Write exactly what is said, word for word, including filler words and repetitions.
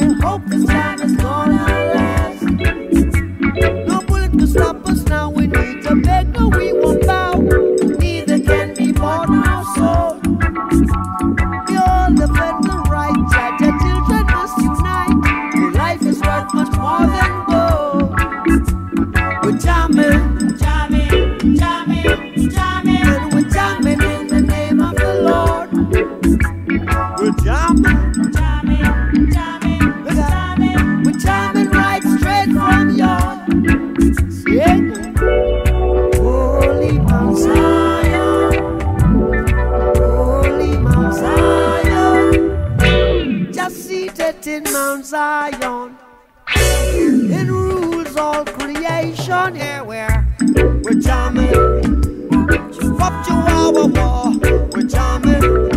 hope this time is gonna last. No bullet can stop us now. We need to beg, no, we won't bow. Neither can be bought nor sold. We all defend the right. Judge, your children must unite. Your life is worth much more than gold. We're jamming, jamming, jamming, jamming, and we're jamming in the name of the Lord. We're jamming, jamming, jamming, we're jamming, we're jamming right straight from your yeah. Holy Mount Zion, Holy Mount Zion, just seated in Mount Zion. It rules all creation. Here we're we're jamming. Up to our war, we're jamming.